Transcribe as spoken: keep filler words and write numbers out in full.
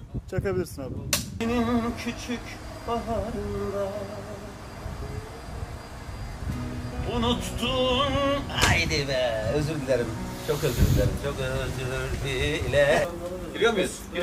Çakabilirsin abi. Benim küçük baharımda unuttun. Haydi be, özür dilerim. Çok özür dilerim. Çok özür dilerim. Giriyor muyuz?